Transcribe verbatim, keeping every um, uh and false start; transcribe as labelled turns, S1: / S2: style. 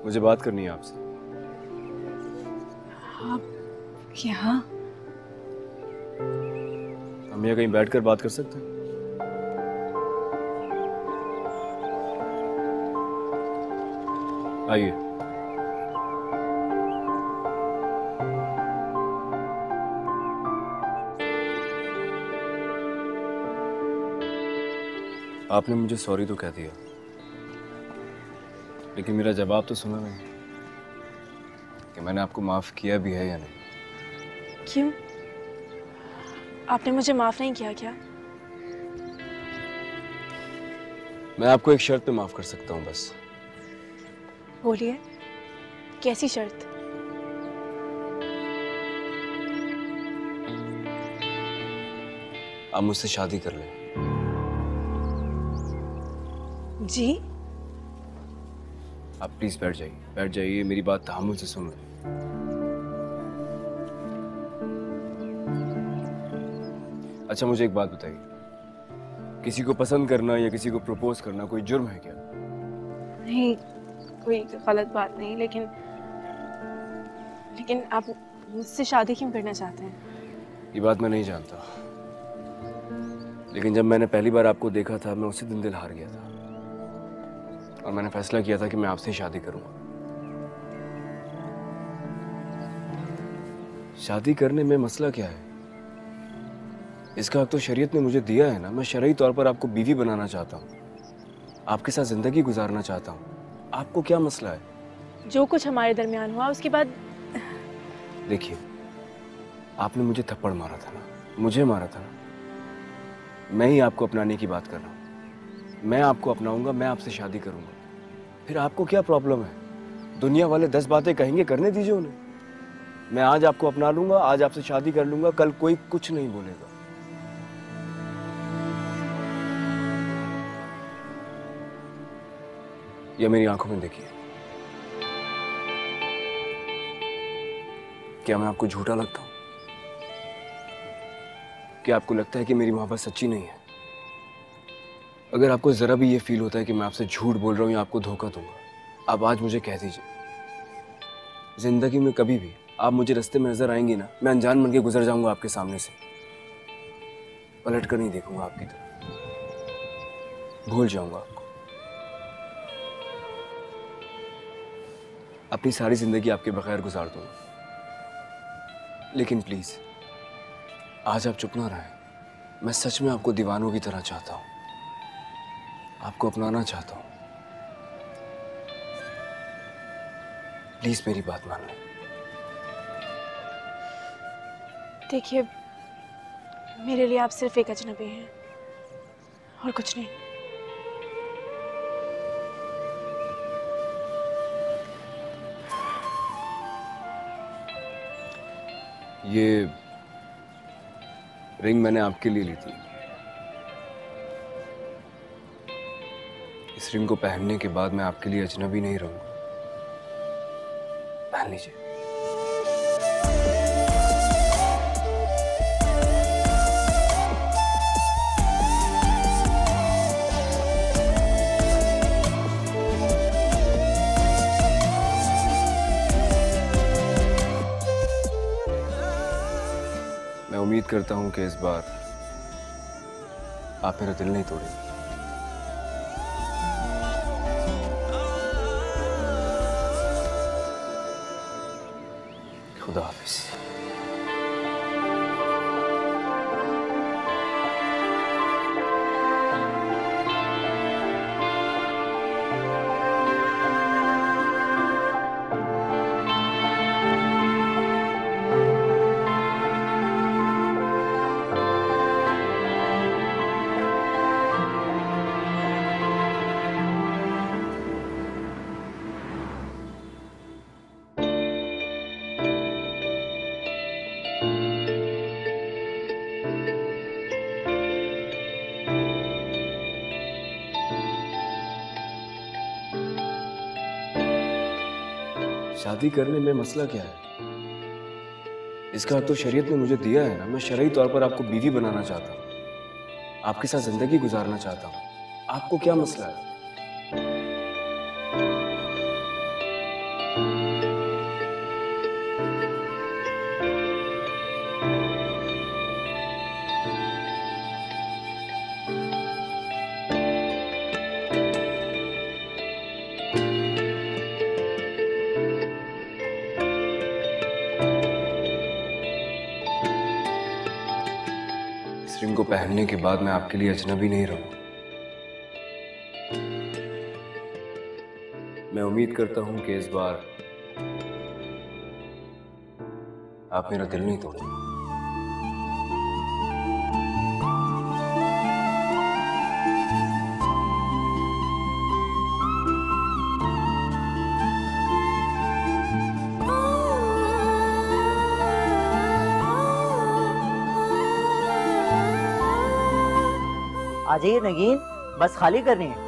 S1: मुझे बात करनी है आपसे।
S2: आप यहाँ?
S1: हम यहाँ कहीं बैठकर बात कर सकते हैं? आइए। आपने मुझे सॉरी तो कह दिया, लेकिन मेरा जवाब तो सुना नहीं कि मैंने आपको माफ किया भी है या नहीं।
S2: क्यों? आपने मुझे माफ नहीं किया क्या?
S1: मैं आपको एक शर्त पे माफ कर सकता हूँ बस।
S2: बोलिए, कैसी शर्त?
S1: आप मुझसे शादी कर लें।
S2: जी?
S1: आप प्लीज बैठ जाइए, बैठ जाइए, मेरी बात तहम्मुल से सुन। अच्छा मुझे एक बात बताइए, किसी को पसंद करना या किसी को प्रपोज करना कोई जुर्म है क्या?
S2: नहीं, कोई गलत बात नहीं, लेकिन लेकिन आप मुझसे शादी क्यों करना चाहते हैं?
S1: ये बात मैं नहीं जानता, लेकिन जब मैंने पहली बार आपको देखा था मैं उसी दिन दिल हार गया था और मैंने फैसला किया था कि मैं आपसे ही शादी करूंगा। शादी करने में मसला क्या है? इसका हक तो शरीयत ने मुझे दिया है ना। मैं शरई तौर पर आपको बीवी बनाना चाहता हूँ, आपके साथ जिंदगी गुजारना चाहता हूँ। आपको क्या मसला है?
S2: जो कुछ हमारे दरमियान हुआ उसके बाद।
S1: देखिए, आपने मुझे थप्पड़ मारा था ना, मुझे मारा था ना। मैं ही आपको अपनाने की बात कर रहा हूँ। मैं आपको अपनाऊंगा, मैं आपसे शादी करूंगा। फिर आपको क्या प्रॉब्लम है? दुनिया वाले दस बातें कहेंगे, करने दीजिए उन्हें। मैं आज आपको अपना लूंगा, आज आपसे शादी कर लूंगा, कल कोई कुछ नहीं बोलेगा। या मेरी आंखों में देखिए, क्या मैं आपको झूठा लगता हूं? क्या आपको लगता है कि मेरी मोहब्बत सच्ची नहीं है? अगर आपको जरा भी ये फील होता है कि मैं आपसे झूठ बोल रहा हूं या आपको धोखा दूंगा, आप आज मुझे कह दीजिए। जिंदगी में कभी भी आप मुझे रास्ते में नजर आएंगी ना, मैं अनजान बन के गुजर जाऊंगा आपके सामने से, पलट कर नहीं देखूंगा आपकी तरफ, भूल जाऊंगा आपको। अपनी सारी जिंदगी आपके बगैर गुजार दूंगा, लेकिन प्लीज आज आप चुप ना रहें। मैं सच में आपको दीवानों की तरह चाहता हूं, आपको अपनाना चाहता हूं। प्लीज मेरी बात मान लें।
S2: देखिए, मेरे लिए आप सिर्फ एक अजनबी हैं और कुछ नहीं।
S1: ये रिंग मैंने आपके लिए ली थी। इस रिंग को पहनने के बाद मैं आपके लिए अजनबी नहीं रहूंगा। पहन लीजिए। मैं उम्मीद करता हूं कि इस बार आप मेरा दिल नहीं तोड़ेंगे। खुदा हाफिज। शादी करने में मसला क्या है? इसका हक तो शरीयत ने मुझे दिया है ना। मैं शरई तौर पर आपको बीवी बनाना चाहता हूँ, आपके साथ जिंदगी गुजारना चाहता हूँ। आपको क्या मसला है? इनको पहनने के बाद मैं आपके लिए अजनबी नहीं रहूं। मैं उम्मीद करता हूं कि इस बार आप मेरा दिल नहीं तोड़ेंगे।
S3: आ जाइए नगीन, बस खाली करनी है।